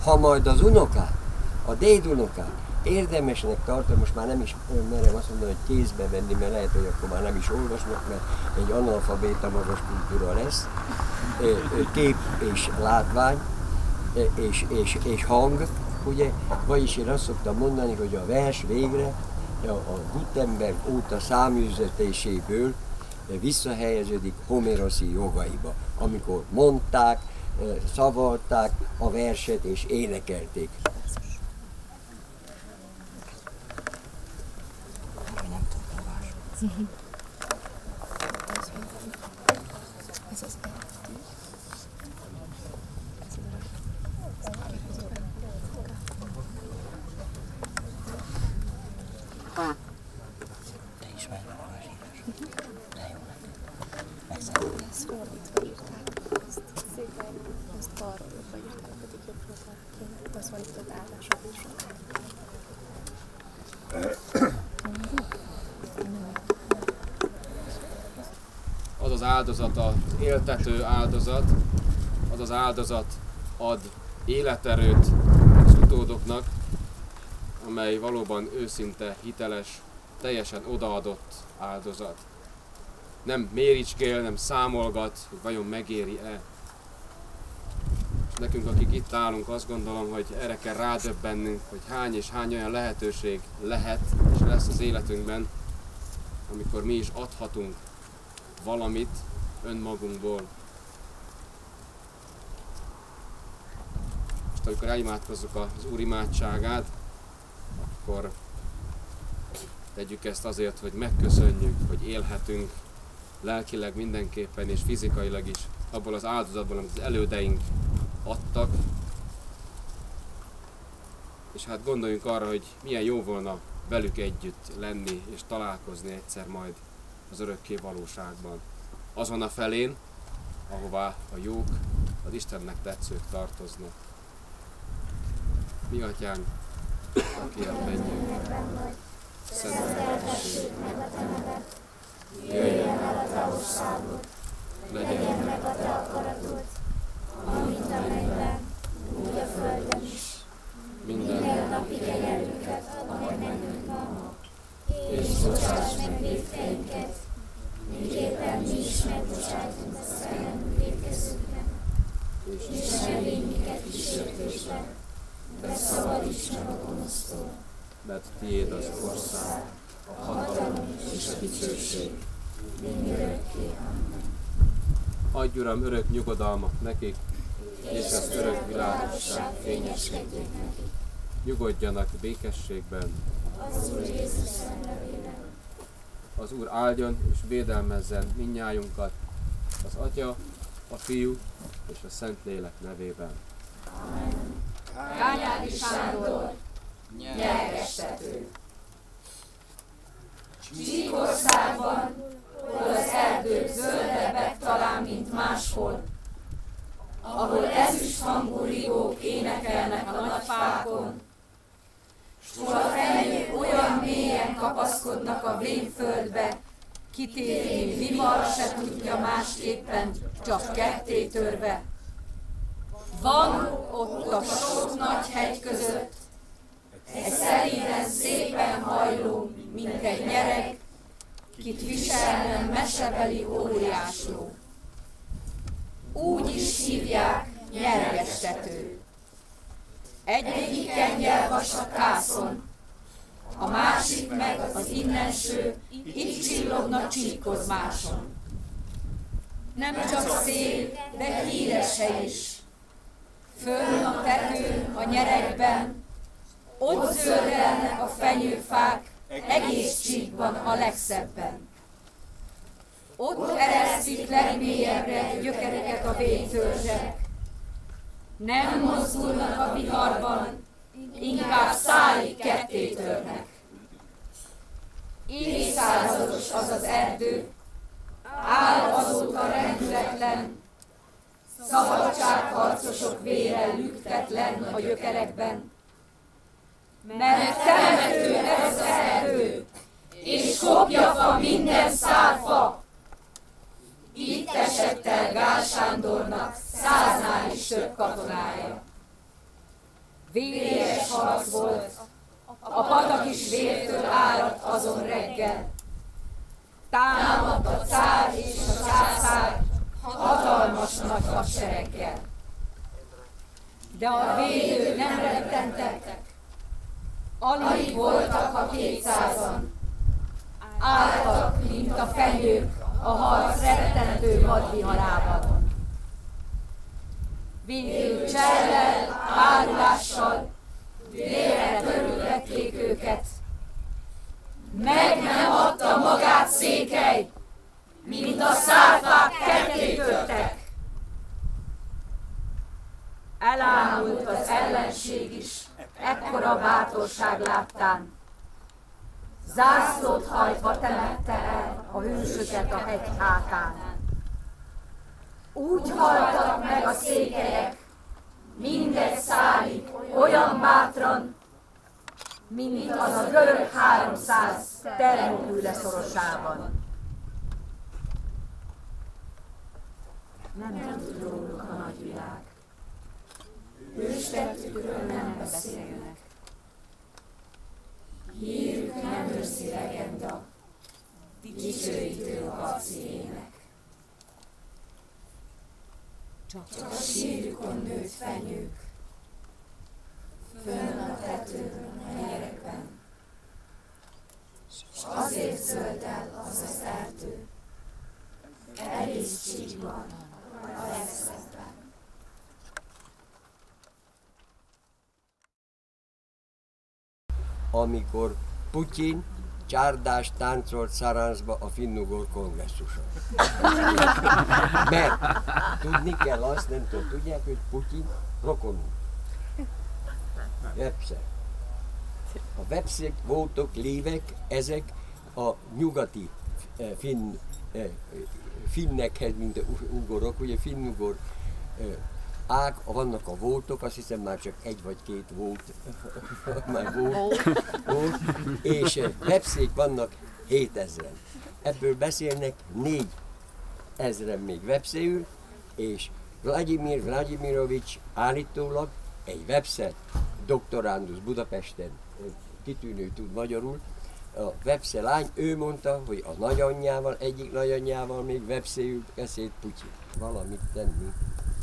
Ha majd az unokák, a dédunokák érdemesnek tartom, most már nem is merem azt mondani, hogy kézbe venni, mert lehet, hogy akkor már nem is olvasnak, mert egy analfabéta magas kultúra lesz, kép és látvány, és hang, ugye, vagyis én azt szoktam mondani, hogy a vers végre a Gutenberg óta száműzetéséből visszahelyeződik Homeroszi jogaiba, amikor mondták, szavalták a verset és énekelték. Az az áldozat, az éltető áldozat, az az áldozat ad életerőt az utódoknak, amely valóban őszinte, hiteles, teljesen odaadott áldozat. Nem méricskél, nem számolgat, hogy vajon megéri-e. És nekünk, akik itt állunk, azt gondolom, hogy erre kell rádöbbennünk, hogy hány és hány olyan lehetőség lehet és lesz az életünkben, amikor mi is adhatunk valamit önmagunkból. És amikor elimádkozzuk az Úr imádságát, akkor tegyük ezt azért, hogy megköszönjük, hogy élhetünk lelkileg mindenképpen és fizikailag is abból az áldozatból, amit az elődeink adtak. És hát gondoljunk arra, hogy milyen jó volna velük együtt lenni és találkozni egyszer majd az örökké valóságban. Azon a felén, ahová a jók, az Istennek tetszők tartoznak. Mi Atyánk, aki a mennyekben vagy, szenteltessék meg a te neved, jöjjön el a te országod, legyen meg a te akaratod, amint a mennyben, úgy a földön is. Minden napi kenyerünket add meg nekünk ma, és bocsáss meg vétkeinket, miképpen mi is megbocsájtunk az ellenünk vétkezőknek, és ne védj minket kísértésbe, de szabadíts meg a gonosztól. Mert tiéd az ország, a hatalom és a dicsőség mindörökké. Amen. Adj, Uram, örök nyugodalmat nekik, és az örök világosság fényeskedjék nekik. Nyugodjanak békességben. Az Úr Jézus szent nevében. Az Úr áldjon és védelmezzen mindnyájunkat, az Atya, a Fiú és a Szentlélek nevében. Amen. Kányádi Sándor, nyergestető. Csíkországban, hol az erdők zöldebbek talán, mint máshol, ahol ezüst hangú rigók énekelnek a nagy fákon, s hol a fenyők olyan mélyen kapaszkodnak a vénföldbe, kitérni vimar se tudja másképpen, csak ketté törve. Van ott a sok nagy hegy között egy szerínen szépen hajló, mint egy nyereg, kit viselnem mesebeli óriásló. Úgy is hívják nyergestető. Egyik kengyelvas a kászon, a másik meg az innenső, itt csillogna csíkozmáson. Nem csak szél, de híres hely is. Fönn a tetőn, a nyeregben, ott zöldelnek a fenyőfák, egész csíkban a legszebben. Ott eresztik legmélyebbre gyökereket a véntörzsek. Nem mozdulnak a viharban, inkább szálig ketté törnek. Évszázados az az erdő, áll azóta rendületlen, szabadságharcosok vére lüktetlen a gyökerekben. Mert temető ez az erdő, és kopjafa minden szárfa. Itt esett el Gál Sándornak 100-nál is több katonája. Véres harc volt, a patak is vértől áradt azon reggel. Támadt a cár és a császár hatalmas nagy hadsereggel. De a védők nem rettentek, alig voltak a 200-an. Álltak, mint a fenyők a harc rettentő vadviharában. Végül csellel, árulással, vérre törültették őket. Meg nem adta magát Székely, mint a szárfák ketté törtek. Elámult az ellenség is, ekkora bátorság láttán. Zászlót hajtva temette el a hősöket a hegy hátán. Úgy haltak meg a székelyek, mindegy szálig olyan bátran, mint az a görög 300 Termopüle szorosában. Nem tud róluk a nagyvilág. Őstettükről nem beszélnek. Hírük nem őrzi legenda, dicsőítő harci ének. Csak a sírjukon nőtt fenyők, fönn a tetőn, a nyerekben, s azért zöld el az az erdő, egész csíkban, a legszebben. Amikor Putyin csárdást táncolt Szaranszba a finnugor kongresszuson. Mert tudni kell azt, nem tudom, tudják, hogy Putyin rokonunk. Vepsze. A vepszek voltak lévek, ezek a nyugati finnekhez, mint a ugorok, ugye finnugor ág, vannak a voltok, azt hiszem már csak egy vagy két volt, már volt, és vepszék vannak 7000-en. Ebből beszélnek 4000-en még vepszéül, és Vladimir Vladimirovics állítólag egy vepsze doktorándus Budapesten, kitűnő tud magyarul, a vepsze lány, ő mondta, hogy a nagyanyjával, egyik nagyanyjával még vepszéül beszélt Putyin. Valamit tenni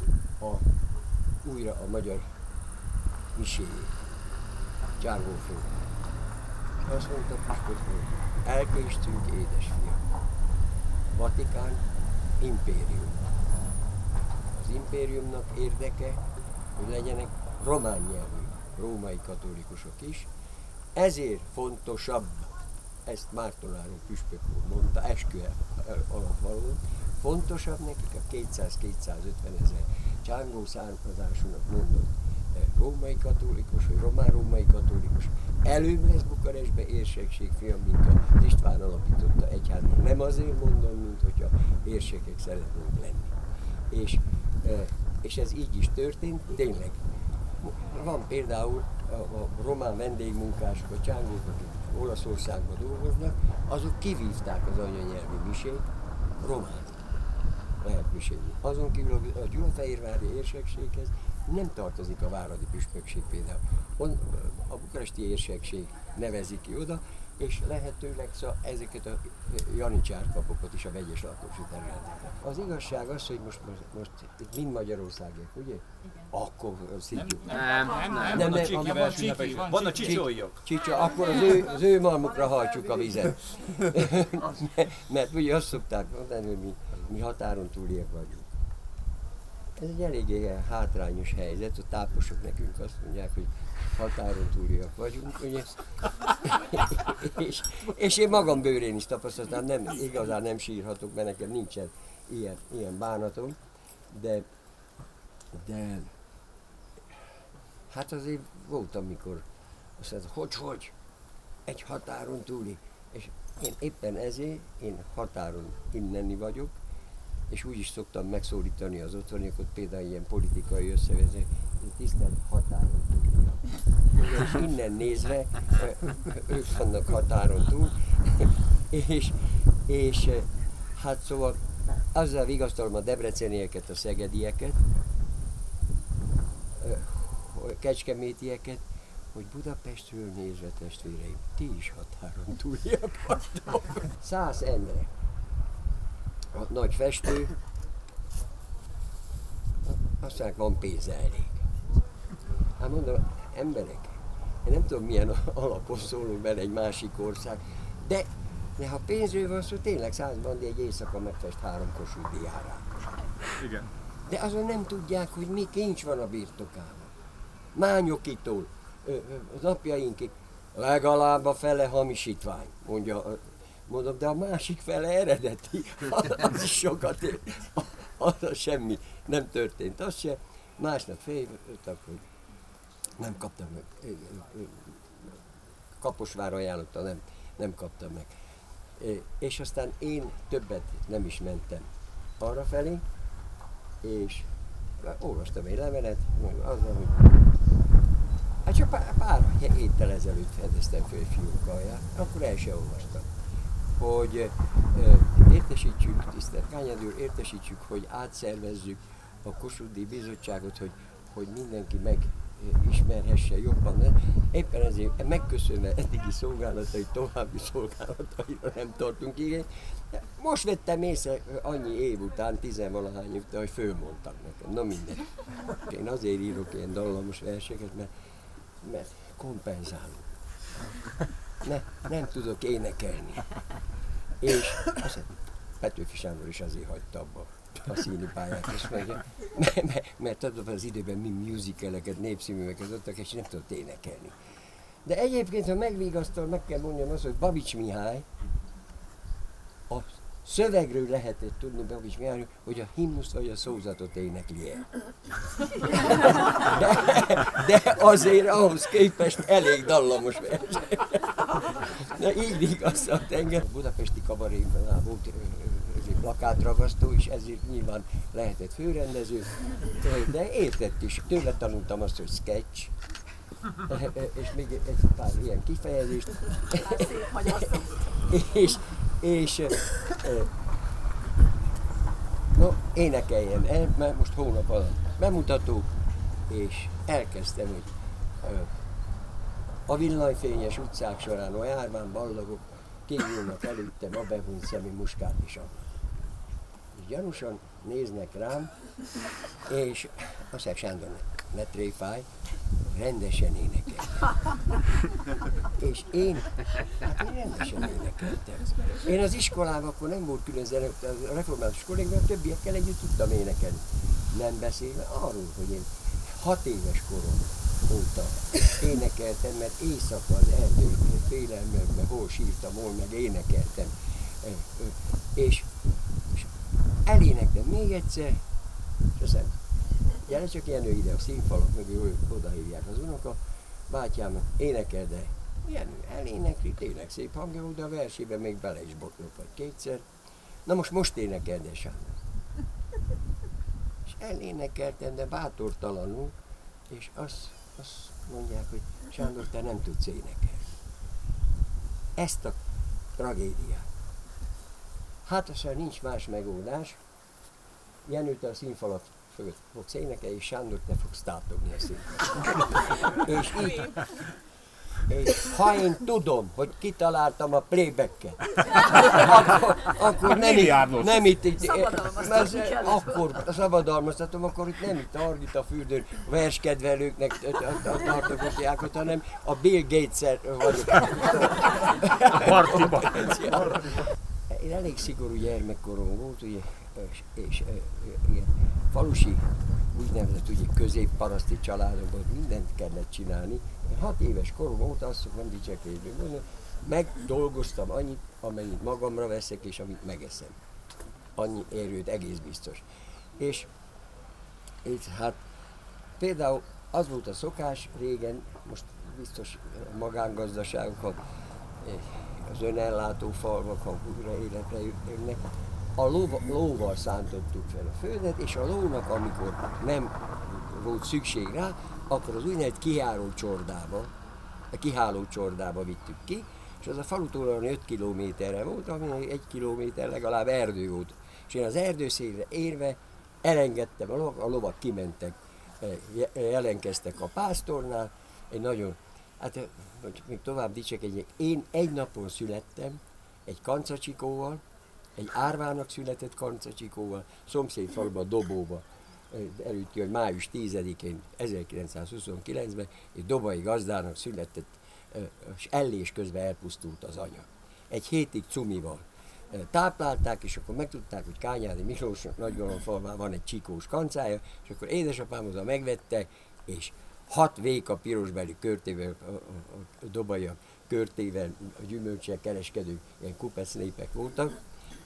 újra a magyar miséjét, Csárgóföld. És azt mondta Püspök, hogy elkéstünk, édesfiam. Vatikán, impérium. Az impériumnak érdeke, hogy legyenek román nyelvű római katolikusok is. Ezért fontosabb, ezt Márton Áron püspök úr mondta, eskü alapvalóan, fontosabb nekik a 200-250 ezer csángó származásúnak mondott római katolikus, vagy román-római katolikus. Előbb lesz Bukarestbe érsekség, fiam, mint a István alapította egyháznak. Nem azért mondom, mint hogyha érsekek szeretnénk lenni. És ez így is történt, tényleg. Van például a román vendégmunkások, a csángók, akik Olaszországban dolgoznak, azok kivívták az anyanyelvi misét, román lehet misélni. Azon kívül a gyulafehérvári érsekséghez nem tartozik a váradi püspökség például. A bukaresti érsekség nevezi ki oda, és lehetőleg ezeket a janicsárkapokat is a vegyes lakosú területeken. Az igazság az, hogy most itt mind Magyarországiak, ugye? Igen. Akkor szívjuk. Nem, van a csicsólyok. Csicsa, akkor az ő malmukra hajtsuk a vizet. Mert ugye azt szokták mondani, hogy mi határon túliek vagyunk. Ez egy eléggé hátrányos helyzet, a táposok nekünk azt mondják, hogy határon túliak vagyunk, ugye? és én magam bőrén is tapasztaltam, igazán nem sírhatok, mert nekem nincsen ilyen bánatom, de hát azért volt, amikor azt mondta, hogy egy határon túli, és én éppen ezért, én határon inneni vagyok, és úgy is szoktam megszólítani az otthoniakat, például ilyen politikai összevezet, tisztelt határon túl. És innen nézve, ők vannak határon túl, és hát szóval azzal vigasztalom a debrecenieket, a szegedieket, kecskemétieket, hogy Budapestről nézve, testvéreim, ti is határon túliak vagytok. 100 ember. A nagy festő, aztán van pénze elég. Hát mondom, emberek, én nem tudom milyen alapon szólunk bele egy másik ország, de ha pénzről van szó, tényleg 100 bandi egy éjszaka megfest 3 Kossuth járát. Igen. De azon nem tudják, hogy mi kincs van a birtokában. Mányokitól, az napjainkig legalább a fele hamisítvány, mondom, de a másik fele eredeti, az is sokat ér. Az semmi, nem történt, az se. Másnap féljöttek, hogy nem kaptam meg. Kaposvár ajánlotta, nem kaptam meg. És aztán én többet nem is mentem arrafelé, és olvastam egy levelet, azzal, hogy hát csak pár héttel ezelőtt fedeztem föl fiúk alját, akkor el se olvastam, hogy értesítsük, tisztelt Kányád úr, értesítsük, hogy átszervezzük a Kossuth-díj bizottságot, hogy mindenki megismerhesse jobban. Éppen ezért megköszönve eddigi szolgálatai, további szolgálataira nem tartunk igényt. Most vettem észre annyi év után, 10-valahány év után, hogy fölmondtak nekem. Na mindegy. Én azért írok ilyen dallamos verseket, mert kompenzálok. Nem tudok énekelni. És azt Petőfi Sándor is azért hagyta abba a színi pályát, és mert abban az időben mi musicaleket, népszínműveket adtak, és nem tudott énekelni. De egyébként, ha megvigasztal, meg kell mondjam azt, hogy Babics Mihály, a szövegről lehetett tudni Babics Mihály, hogy a himnuszt vagy a szózatot énekli el. De azért ahhoz képest elég dallamos vers. De így vigasztalt engem. A budapesti kabarékban volt plakátragasztó, és ezért nyilván lehetett főrendező, de értett is. Tőle tanultam azt, hogy sketch, és még egy pár ilyen kifejezést. és no, énekeljen el, mert most hónap alatt bemutató, és elkezdtem, hogy a villanyfényes utcák során a járván ballagok kívülnek előttem a behunyt szemű muskát is abban. És gyanúsan néznek rám, és azt mondják, Sándor, ne tréfálj, rendesen énekeltem. És én rendesen énekeltem. Én az iskolában akkor nem volt külön zene, a református kollégával, a többiekkel együtt tudtam énekelni. Nem beszélve arról, hogy én 6 éves korom óta énekeltem, mert éjszaka az erdőkben, félelmekben, hol sírtam, hol meg énekeltem. És elénektem még egyszer, és aztán gyere csak Jenő ide, a színfalak mögé oda hívják az unoka, bátyám, énekel, de Jenő elénekli, tényleg szép hangja, de a versében még bele is botlok vagy kétszer. Na most énekel, de Sándor. És elénekeltem, de bátortalanul, és azt mondják, hogy Sándor, te nem tudsz énekelni. Ezt a tragédiát. Hát aztán nincs más megoldás. Jenő, te a színfalat fölött fogsz énekelni, és Sándor, te fogsz tátogni a színfalat. És így. És ha én tudom, hogy kitaláltam a playbacket, akkor nem itt akkor szabadalmaztatom, akkor itt nem itt a Hargita fürdőn verskedvelőknek tartogatják, hanem a Bill Gates-el vagyok. Én elég szigorú gyermekkorom volt, ugye, és ilyen falusi, úgynevezett ugye, középparaszti családokban mindent kellett csinálni. 6 éves korom óta azt szoktam dicsekedni mondani, megdolgoztam annyit, amennyit magamra veszek, és amit megeszem. Annyi erőt, egész biztos. És hát például az volt a szokás régen, most biztos magángazdaságok, az önellátó falvak, ha újra életre jönnek, a lóval szántottuk fel a földet, és a lónak, amikor nem volt szükség rá, akkor az úgynevezett kiháló csordába vittük ki, és az a falutól olyan 5 kilométerre volt, ami 1 kilométer legalább erdő volt. És én az erdőszélre érve elengedtem a lovak kimentek jelentkeztek a pásztornál, egy nagyon, hát hogy még tovább dicsekedjek, én egy napon születtem, egy kancacsikóval, egy árvának született kancacsikóval, szomszéd faluban, Dobóba, derült ki, hogy május 10-én 1929-ben egy dobai gazdának született, és ellés közben elpusztult az anya. Egy hétig cumival táplálták, és akkor megtudták, hogy Kányádi Miklósnak Nagygalomfalván van egy csikós kancája, és akkor édesapám oda megvette, és 6 véka pirosbeli körtével, a dobaiak körtével, a gyümölcsel kereskedő ilyen kupec népek voltak,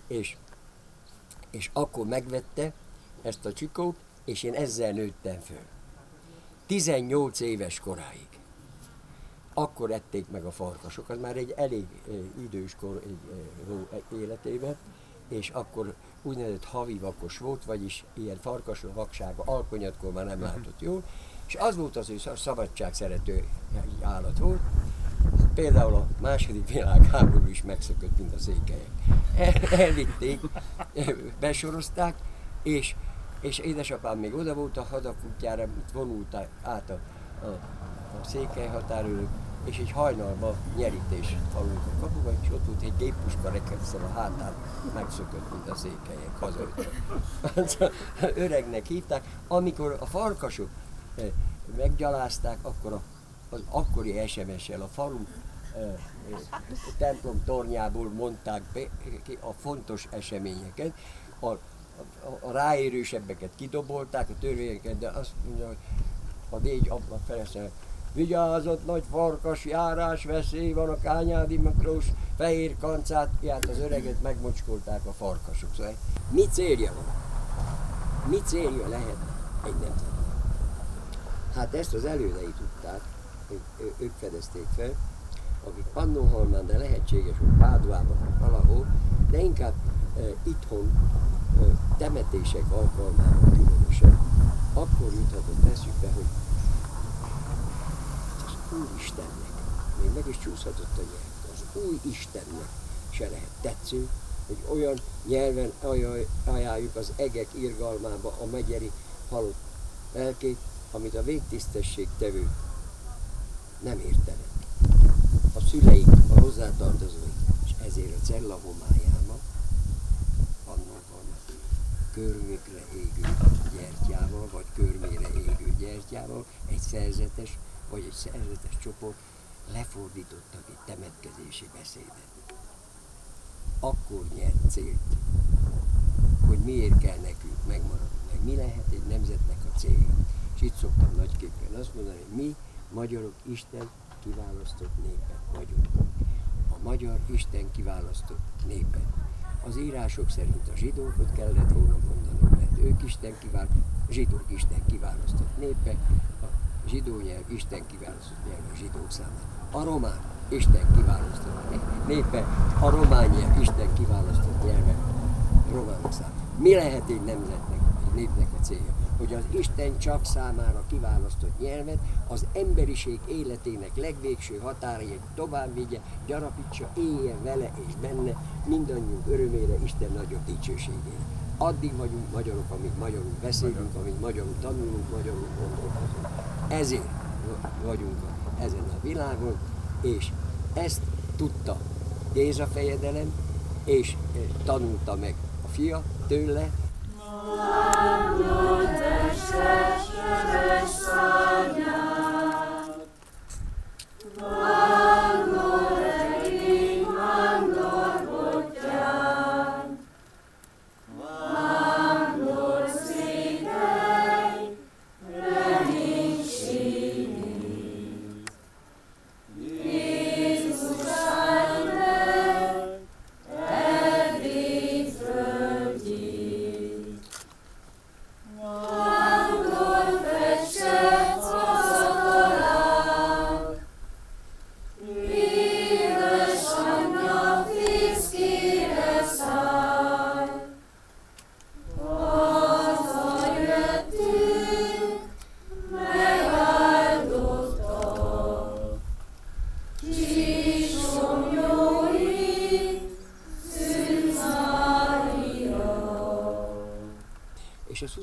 és akkor megvette ezt a csikót, és én ezzel nőttem föl. 18 éves koráig. Akkor ették meg a farkasok, az már egy elég idős kor életében, és akkor úgynevezett havi vakos volt, vagyis ilyen farkas vaksága, alkonyatkor már nem látott jól, és az volt az, hogy szabadság szerető állat volt. Például a második világháború is megszökött, mint a székelyek. Elvitték, besorozták, és édesapám még oda volt a hadakutyára, vonult át a székely határőrök, és egy hajnalban nyerítés alult a kapuba, és ott volt egy géppuska rekesszel a hátán, megszökött, mint a székelyek, hazaüttek. Öregnek hívták. Amikor a farkasok meggyalázták, akkor az akkori SMS-el a falu templom tornyából mondták be a fontos eseményeket, a ráérősebbeket kidobolták, a törvényeket, de azt mondja, hogy a 4 abban felesel, vigyázott, nagy farkas járás, veszély van, a Kányádi Miklós fehér kancát, hát az öreget megmocskolták a farkasok. Szóval mi célja van? Mi célja lehet egy nemzetnek? Hát ezt az elődei tudták, ők fedezték fel, akik Pannonhalmán, de lehetséges, hogy Páduában valahol, de inkább itthon temetések alkalmával különösen, akkor juthatott eszükbe, hogy az Úristennek, még meg is csúszhatott a nyelv, az új Istennek se lehet tetsző, hogy olyan nyelven ajánljuk az egek irgalmába a megyeri halott lelkét, amit a végtisztesség tevők nem értenek. A szüleik, a hozzátartozóik, és ezért a cella homályába, körmükre égő gyertyával, vagy körmére égő gyertyával egy szerzetes, vagy egy szerzetes csoport lefordítottak egy temetkezési beszédet. Akkor nyert célt, hogy miért kell nekünk megmaradni, meg mi lehet egy nemzetnek a célja. És itt szoktam nagyképpen azt mondani, hogy mi magyarok Isten kiválasztott népek vagyunk. A magyar Isten kiválasztott népek. Az írások szerint a zsidókot kellett volna mondanom, mert ők zsidók Isten kiválasztott népek, a zsidó nyelv Isten kiválasztott nyelv a zsidók számára. A román Isten kiválasztott népe, a román nyelv Isten kiválasztott nyelve románok számára. Mi lehet egy nemzetnek, egy népnek a célja? Hogy az Isten csak számára kiválasztott nyelvet az emberiség életének legvégső határaig tovább vigye, gyarapítsa, éljen vele és benne mindannyiunk örömére, Isten nagyobb dicsőségére. Addig vagyunk magyarok, amíg magyarul beszélünk, amíg magyarul tanulunk, magyarul gondolkozunk. Ezért vagyunk ezen a világon, és ezt tudta Géza fejedelem, és tanulta meg a fia tőle. Angol fecset az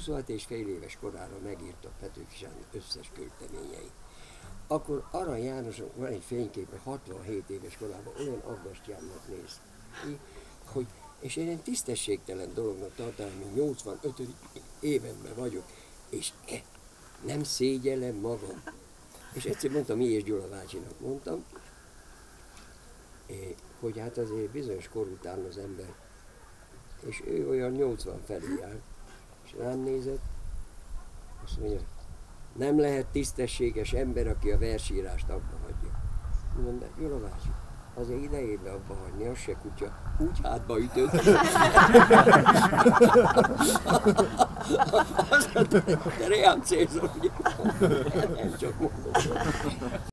26 és fél éves korára megírta Petőfi Sándor összes költeményeit. Akkor Arany Jánosnak van egy fényképe, 67 éves korában olyan aggastyának néz ki, hogy, és én egy tisztességtelen dolognak tartom, hogy 85. évenben vagyok, és nem szégyellem magam. És egyszer mondtam, Miés Gyula bácsinak mondtam, hogy hát azért bizonyos kor után az ember, és ő olyan 80 felé jár, és rám nézett, azt mondja, nem lehet tisztességes ember, aki a versírást abba hagyja. Mondom, de Gyula bácsi, azért idejében abba hagyni, az se kutya, úgy hátba ütött. De reám célzom, ugye? Nem csak mondom.